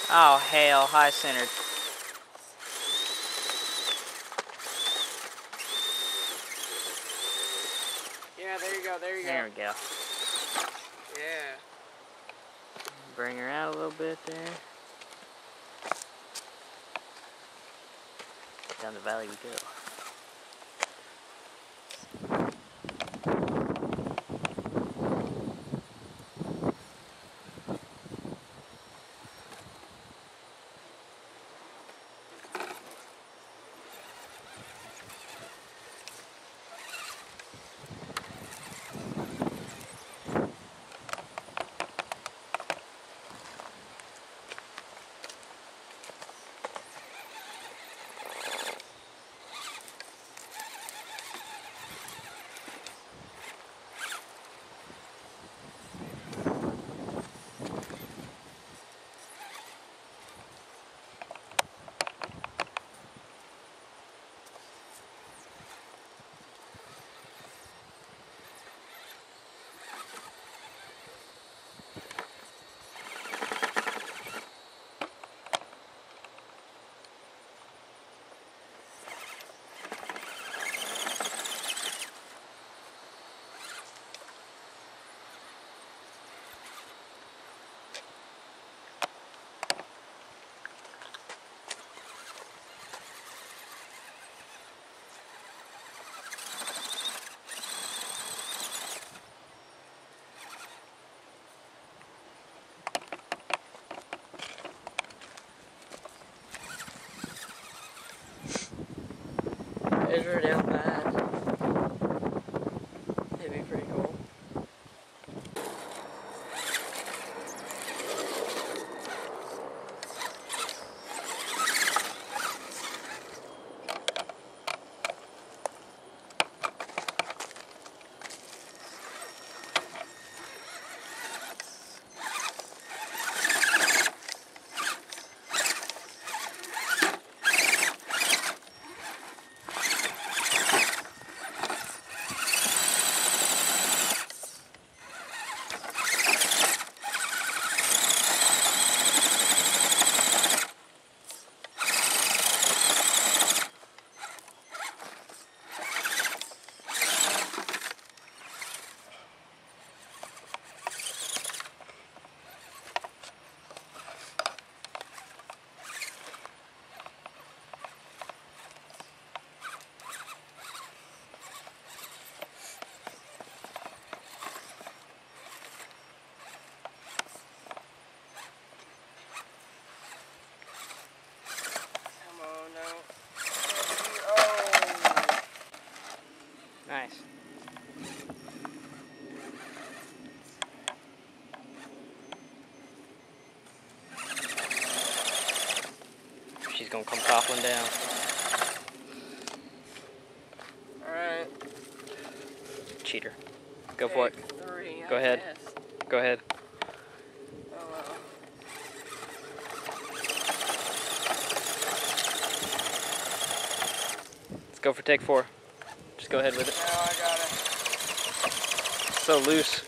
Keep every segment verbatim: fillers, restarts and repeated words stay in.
Oh, hell, high centered. Yeah, there you go, there you There go. we go. Yeah. Bring her out a little bit there. Down the valley we go. Measure it out bad. It'd be pretty cool. Nice. She's gonna come toppling down. Alright. Cheater. Go for it. Three, Go I ahead. guess. Go ahead. Oh well. Let's go for take four. Just go ahead with it. Now I got it. So loose.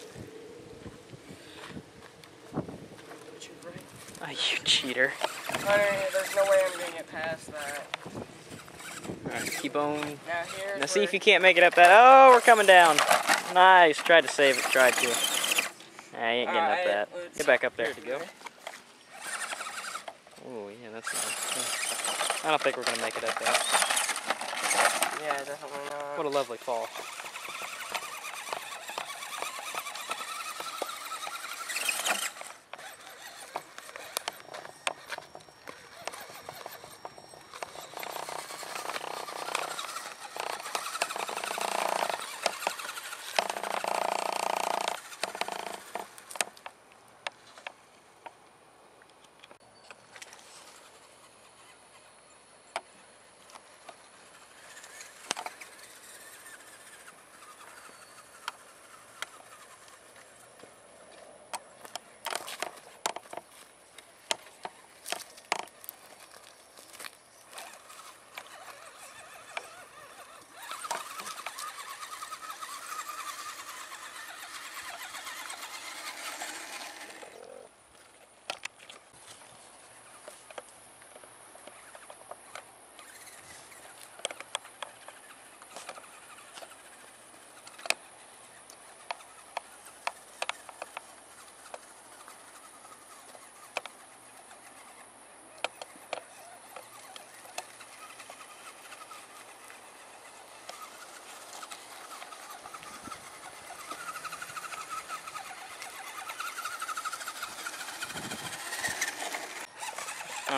But you're right. Ah, you cheater. Honey, there's no way I'm gonna get past that. Alright, keep on. Now here's Now see where if you can't make it up that. Oh, we're coming down. Nice. Tried to save it. Tried to. Nah, you ain't getting Alright, up that. let's- Get back up there. Here to go. Oh, yeah, that's nice. I don't think we're going to make it up that. Yeah, definitely not. What a lovely fall.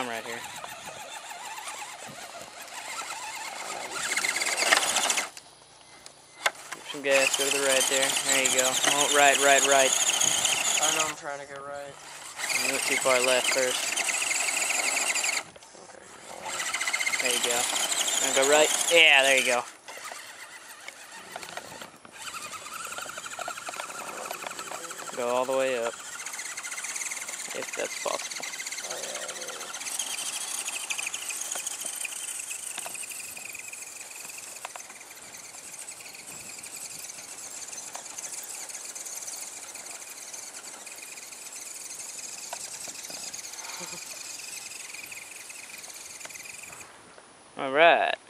arm right here. Give some gas, go to the right there. There you go. Oh, right, right, right. I know I'm trying to go right. You went too far left first. Okay. There you go. Gonna go right. Yeah, there you go. Go all the way up, if that's possible. Oh, yeah, it is. All right.